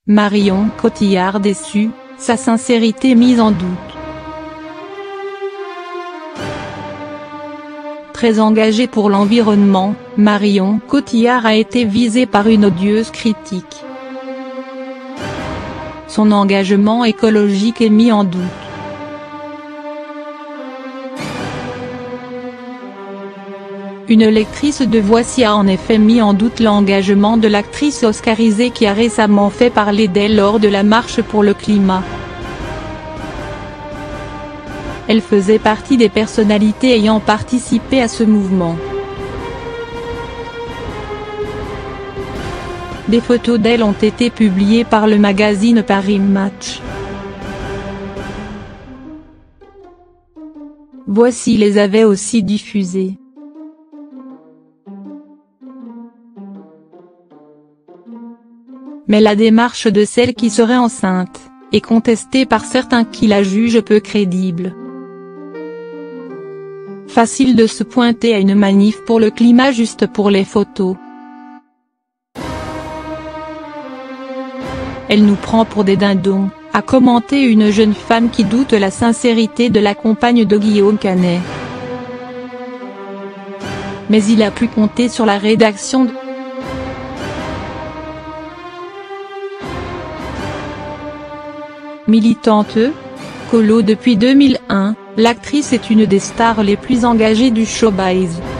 Marion Cotillard déçue, sa sincérité mise en doute. Très engagée pour l'environnement, Marion Cotillard a été visée par une odieuse critique. Son engagement écologique est mis en doute. Une lectrice de Voici a en effet mis en doute l'engagement de l'actrice oscarisée qui a récemment fait parler d'elle lors de la marche pour le climat. Elle faisait partie des personnalités ayant participé à ce mouvement. Des photos d'elle ont été publiées par le magazine Paris Match. Voici les avait aussi diffusées. Mais la démarche de celle qui serait enceinte est contestée par certains qui la jugent peu crédible. Facile de se pointer à une manif pour le climat juste pour les photos. Elle nous prend pour des dindons, a commenté une jeune femme qui doute la sincérité de la compagne de Guillaume Canet. Mais il a pu compter sur la rédaction de Militante écolo depuis 2001, l'actrice est une des stars les plus engagées du showbiz.